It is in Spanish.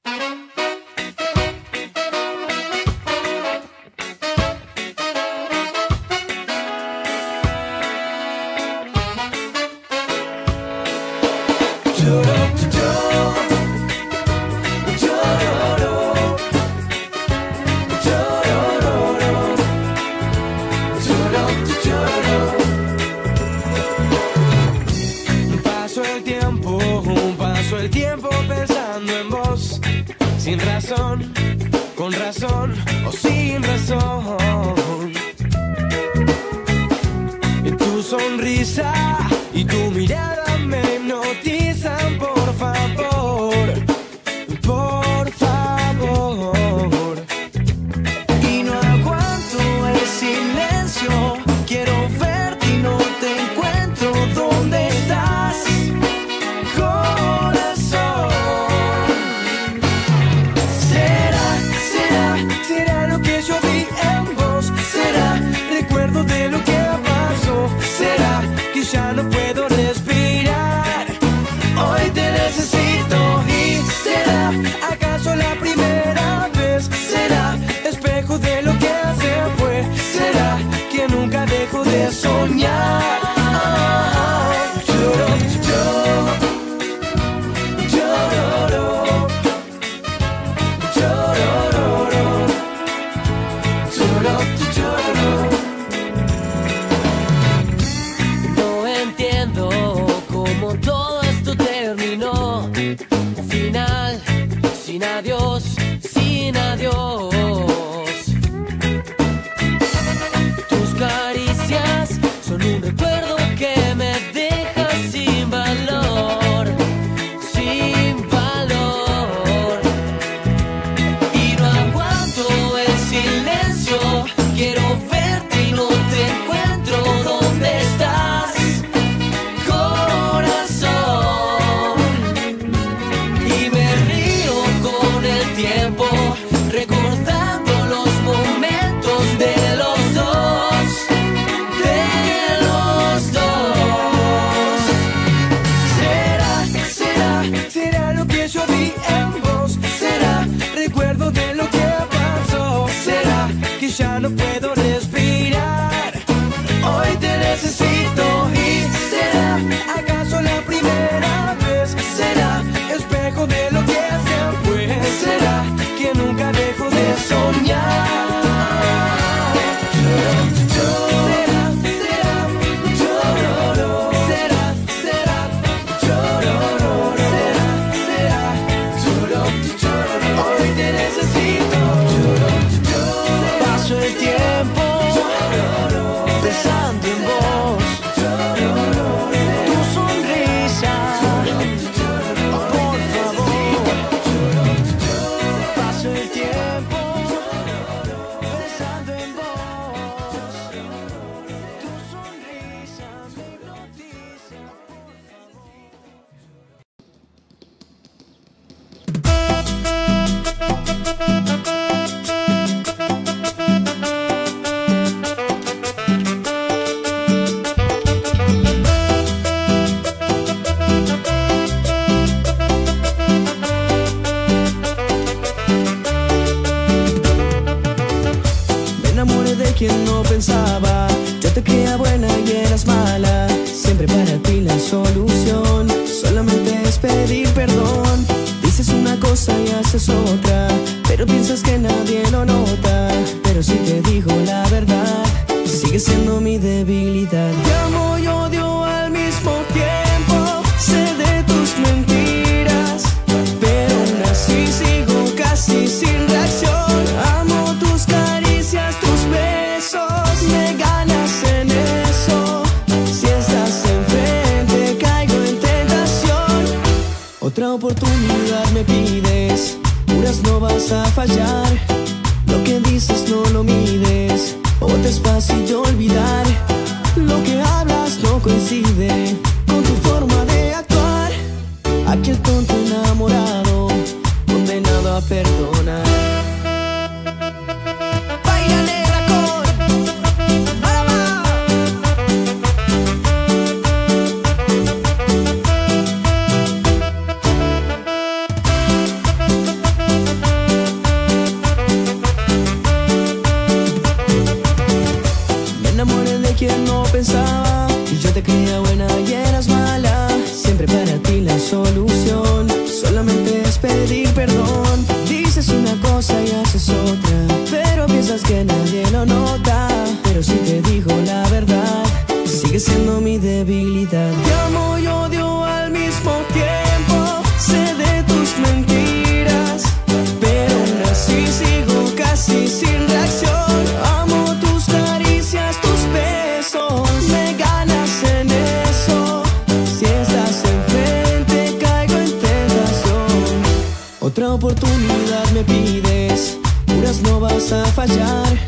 Paso el tiempo pensando en vos, sin razón, con razón o sin razón. Tu sonrisa y tu mirada me hipnotizan, por favor, por favor. Y no aguanto el silencio, quiero verte y no te encuentro. ¿Dónde estás, corazón? ¿Será lo que yo vi en vos? ¿Será recuerdo de lo que pasó? ¿Será que ya no puedo respirar? Hoy te necesito. ¿Y será acaso la primera vez? ¿Será espejo de lo que se fue? ¿Será que nunca dejo de soñar? No entiendo cómo todo esto terminó. Un final sin adiós, sin adiós. Tus caricias son un recuerdo que me deja sin valor, sin valor. Y no aguanto el silencio, quiero verte y no te encuentro. ¿Dónde estás, corazón? Y me río con el tiempo, recordando los momentos de los dos, de los dos. ¿Será lo que yo vi en vos? ¿Será recuerdo de lo que pasó? ¿Será que ya no puedo respirar? Hoy te necesito. ¿Y será acaso la primera vez? ¿Será espejo de lo que se fue? ¿Será que nunca dejo de soñar? Hoy te necesito. Paso el tiempo pensando en vos, tu sonrisa, por favor. Paso el tiempo pensando en vos, tu sonrisa me hipnotiza, por Me enamoré de quien no pensaba. Yo te creía buena y eras mala. Siempre para ti la solución solamente es pedir perdón. Dices una cosa y haces otra, pero piensas que nadie lo nota. Pero si te digo la verdad, sigue siendo mi debilidad. Te amo y odio al mismo tiempo. Sé de tus mentiras, pero aún así sigo casi sin reacción. Amo tus caricias, tus besos, me ganas en eso. Si estás enfrente caigo en tentación. Otra oportunidad me pides, juras no vas a fallar. Lo que dices no lo mides, o te es fácil de olvidar. Lo que hablas no coincide con tu forma de actuar. Aquí el tonto enamorado, condenado a perdonar. Baila negra con Alama. vida. Te amo y odio al mismo tiempo. Sé de tus mentiras, pero aún así sigo casi sin reacción. Amo tus caricias, tus besos. Me ganas en eso. Si estás enfrente, caigo en tentación. Otra oportunidad me pides, juras no vas a fallar.